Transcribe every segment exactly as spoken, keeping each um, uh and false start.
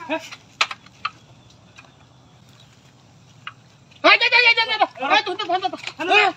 এই দে দে দে দে এই তুই তো ফোন তো এই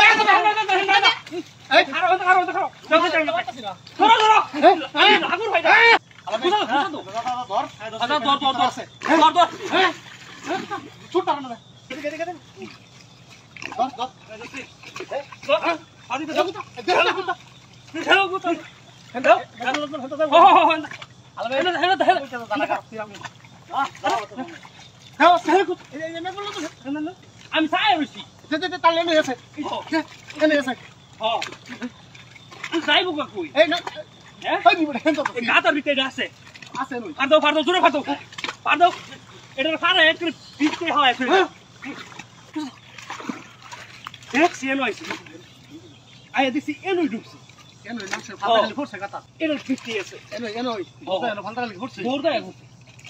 এই খারো খারো খারো যাও যাও ধরো ধরো এই আগুর ভাই আলা ভাই ধর ধর ধর ধর ধর আছে ধর ধর ছুট পারো না এদিকে এদিকে ধর ধর ধর আদি তো যাও তো যাও তো যাও তো হেন্দো হেন্দো হেন্দো ও আলা ভাই হেন্দো হেন্দো হেন্দো জানা কাট আমি হ্যাঁ হ্যাঁ সাহেব এই এই মে বললো তো হেন্দো আমি সাহেব হইছি দে দে তালে এনে আছে এনে আছে হ্যাঁ তুই যাইবো কই এই না হ্যাঁ কই দিবি হেন্দো এই গাতার ভিতরে আছে আছে নই আর দাও ফার দাও জোরে ফার দাও ফার দাও এটা ফার এক করে পিটতে হয় এক সি এনো আইছি আই দিছি এনোই ঢুকছি এনোই নামছে ফালতা খালি করছে গাতা এনো পিটতে আছে এনোই এনোই এনো ফালতা খালি করছে দৌড় দেয় এখন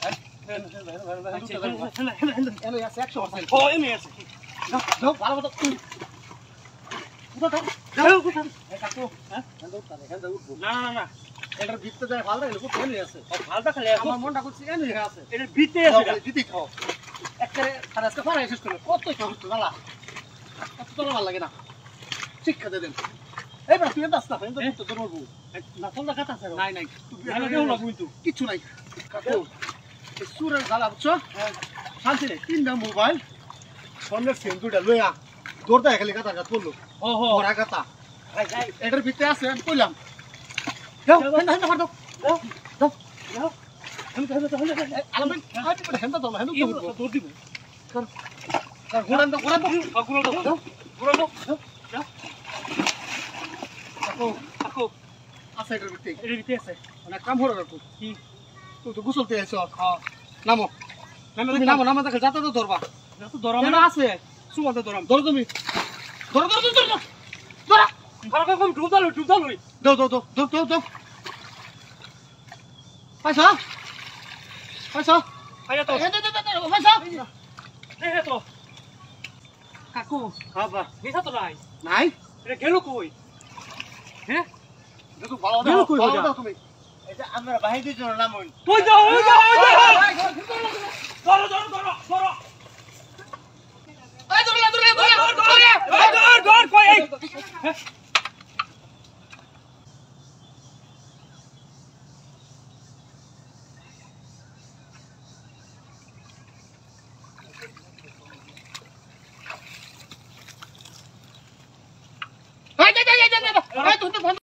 এনো আছে একশো পার্সেন্ট ও এনো আছে দাও ভালো মতো উঠো দাও দাও উঠো এই কাকু হ্যাঁ দৌড় তালে এখানে উঠবো না না না এটার ভিতরে যায় ফালতা খালি করছে এনোই আছে ফালতা খালি আমার মনটা করছে এনোই আছে এটার ভিতরে আছে ভিতরে খাও একবারে আর আজকে ফারাই শেষ করবে কত খাও তো গালা কত তো ভালো লাগে না শিক্ষা দে দেন এই বড় তুই দাস না ফেন তো ধরবো না ফলটা কাটা আছে নাই নাই না দেও লাগু কিন্তু কিছু নাই কাকু এই সুরের গালা বুঝছো শান্তি নেই তিনটা মোবাইল ফোনের সিম দুইটা লইয়া দৌড় দেয় খালি কাটা কাট করলো ও হো ওরা কাটা এটার ভিতরে আছে আমি কইলাম দাও হেন হেন দাও দাও দাও দাও আমি তো হেন তো আলামিন আটি বলে হেন দাও হেন তো দৌড় দিব কর কর ঘোড়ান দাও ঘোড়ান দাও ঘোড়ান দাও দাও ঘোড়ান দাও দাও কাকু কাকু আছে এটার ভিতরে এটার ভিতরে আছে অনেক কাম হলো কাকু কি তুই তো গোসলতে আইছো হ্যাঁ নামো তুমি নামো নামো দেখে যাতে তো ধরবা যাতে ধরবা না আছে সুমাতে ধরম ধরো তুমি ধরো ধরো ধরো ধরো ধরো ভালো করে ডুব দাও ডুব দাও দাও দাও দাও দাও দাও দাও পয়সা পয়সা আয়া তো এই দে দে দে পয়সা এই হে তো কাকু বাবা নিছা তো নাই নাই এটা গেল কই হ্যাঁ দেখো ভালো দাও ভালো দাও তুমি এটা আমরা বাহিনীর জন্য নাম হই তুই যাও ওই যাও ওই যাও ধরো ধরো ধরো ধরো এই ধরো ধরো ধরো ধরো ধর কই এই এই দে দে দে দে এই তুই তো